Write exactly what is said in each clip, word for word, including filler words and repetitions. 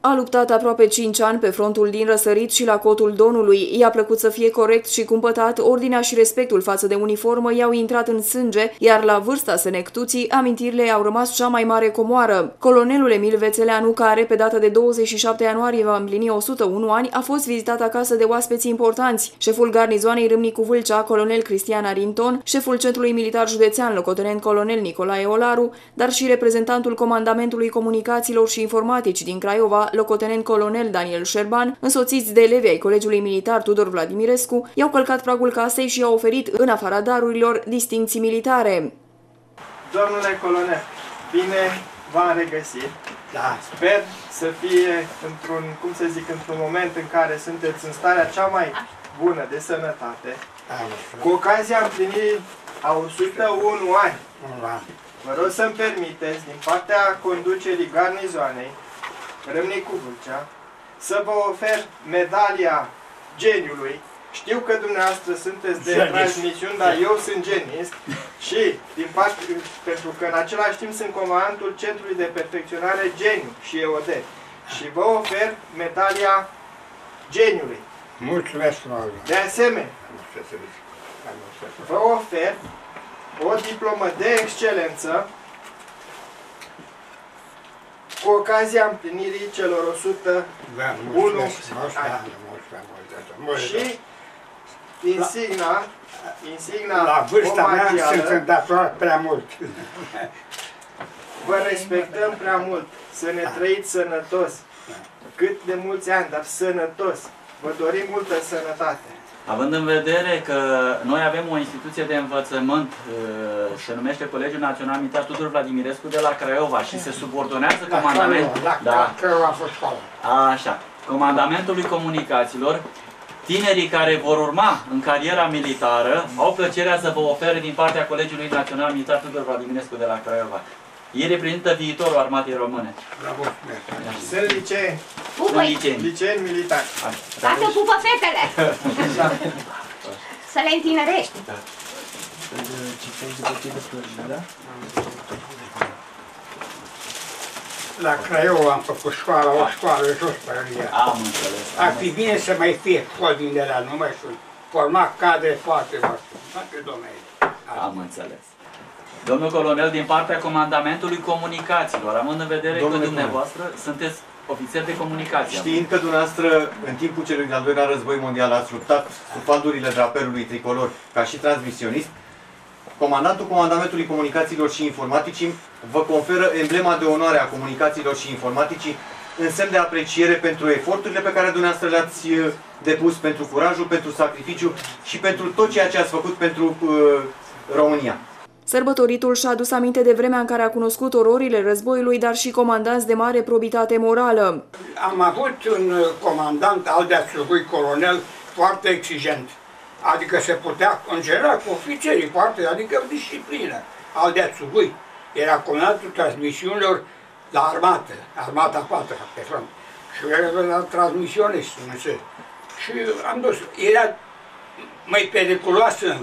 A luptat aproape cinci ani pe frontul din Răsărit și la Cotul Donului. I-a plăcut să fie corect și cumpătat, ordinea și respectul față de uniformă i-au intrat în sânge, iar la vârsta senectuții, amintirile i-au rămas cea mai mare comoară. Colonelul Emil Vețeleanu, care pe data de douăzeci și șapte ianuarie va împlini o sută unu ani, a fost vizitat acasă de oaspeți importanți. Șeful garnizoanei Râmnicu Vâlcea, colonel Cristian Arinton, șeful Centrului Militar Județean, locotenent colonel Nicolae Olaru, dar și reprezentantul Comandamentului Comunicațiilor și Informatici din Craiova, locotenent colonel Daniel Șerban, însoțiți de elevi ai Colegiului Militar Tudor Vladimirescu, i-au călcat pragul casei și i-au oferit, în afara darurilor, distincții militare. Domnule colonel, bine v-am regăsit. Da. Sper să fie într-un, cum să zic, într-un moment în care sunteți în starea cea mai bună de sănătate. Cu ocazia împlinirii a o sută unu ani, vă rog să-mi permiteți, din partea conducerii garnizoanei Râmnicu Vâlcea, să vă ofer medalia geniului. Știu că dumneavoastră sunteți de genist. transmisiuni, dar eu sunt genist și, din part, pentru că în același timp sunt comandantul Centrului de Perfecționare Geniu și E O D. Și vă ofer medalia geniului. Mulțumesc, mult. De asemenea, vă ofer o diplomă de excelență cu ocazia împlinirii celor o sută unu ani. Și insigna, insigna la vârsta mea sunt omagială, îndatorat prea mult. vă respectăm prea mult, să ne trăiți sănătos, cât de mulți ani, dar sănătos. Vă dorim multă sănătate. Având în vedere că noi avem o instituție de învățământ, se numește Colegiul Național Militar Tudor Vladimirescu de la Craiova și se subordonează La comandamentul, Craiova, la da, Craiova a fost școală. așa, comandamentului comunicațiilor, tinerii care vor urma în cariera militară au plăcerea să vă ofere din partea Colegiului Național Militar Tudor Vladimirescu de la Craiova. Ei reprezintă viitorul armatei române. Bravo. Sunt liceeni. Sunt liceeni. Liceeni militari. Tată, pupă fetele! Să le întinerești! La Craiova am făcut școală, o școală jos pe ea. Am înțeles. Ar fi bine să mai fie școli din de la nu mai sunt. Forma cadre foarte foarte, toate domenii. Am înțeles. Domnul colonel, din partea Comandamentului Comunicațiilor, având în vedere Domnule că dumneavoastră colonel, sunteți ofițer de comunicație. Știind că dumneavoastră, în timpul celui de-al doilea război mondial, ați luptat sub faldurile drapelului tricolor ca și transmisionist, Comandantul Comandamentului Comunicațiilor și Informaticii vă conferă emblema de onoare a comunicațiilor și informaticii în semn de apreciere pentru eforturile pe care dumneavoastră le-ați depus, pentru curajul, pentru sacrificiu și pentru tot ceea ce ați făcut pentru uh, România. Sărbătoritul și-a adus aminte de vremea în care a cunoscut ororile războiului, dar și comandanți de mare probitate morală. Am avut un comandant al de-a slugui colonel foarte exigent. Adică se putea congela cu ofițerii foarte, adică disciplină. Al de-a slugui. Era comandantul transmisiunilor la armată, armata patra pe front. Și era la transmisionist, nu știu. Și am dus. Era mai periculoasă.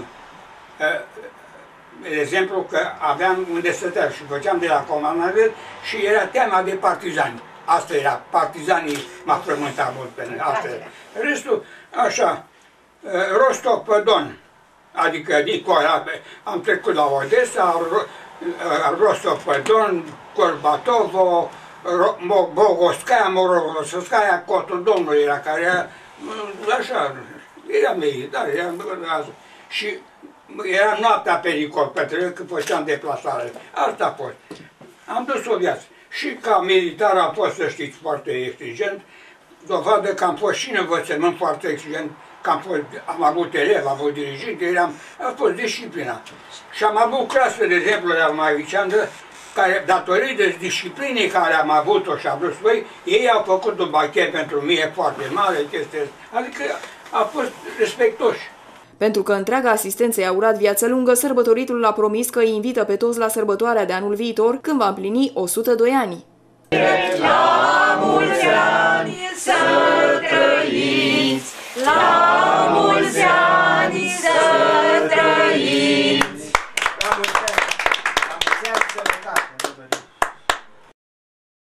De exemplu că aveam unde stătea și făceam de la comandament și era teama de partizani. Asta era, partizanii m-a frământat mult pe noi, asta era. Restul, așa, Rostov-pe-Don, adică Nicola, am trecut la Odessa, Rostov-pe-Don, Gorbatov, Bogoscaia, Morogoscaia, Cotul Domnului era care era, așa, era militar, era, și era noaptea pericol, pentru că făceam deplasare. Asta a fost. Am dus o viață. Și ca militar am fost, să știți, foarte exigent. Dovadă că am fost și în învățământ foarte exigent, că am, fost, am avut elev, am avut dirigit, eram, a fost disciplina. Și am avut clasă, de exemplu, la Maiviceandă, care, datorită disciplinei care am avut-o și am vrut voi, ei au făcut un bachet pentru mine foarte mare, chestia, adică a fost respectoși. Pentru că întreaga asistență i-a urat viață lungă, sărbătoritul a promis că îi invită pe toți la sărbătoarea de anul viitor, când va împlini o sută doi ani. La mulți ani să trăiți, la mulți ani să trăiți.